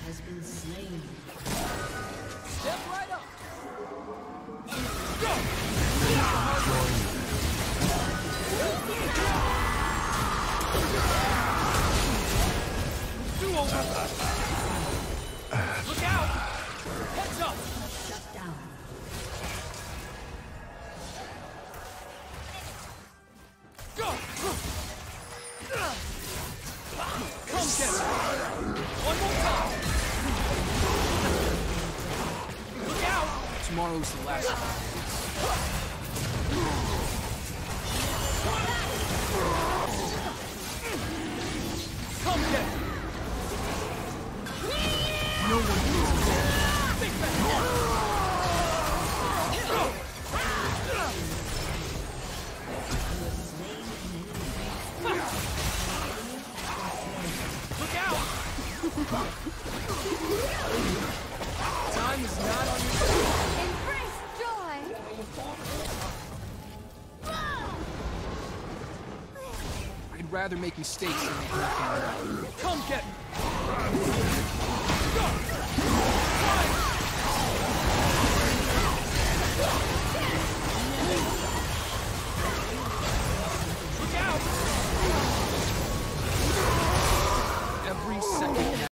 has been slain. Step right up. Look out! Heads up! Shut down. Go! Come get it! One more time! Look out! Tomorrow's the last one. Come get it! No one feels it. Big man! Look out! Time is not on your side. Embrace joy! I'd rather make mistakes than make nothing. Come get me!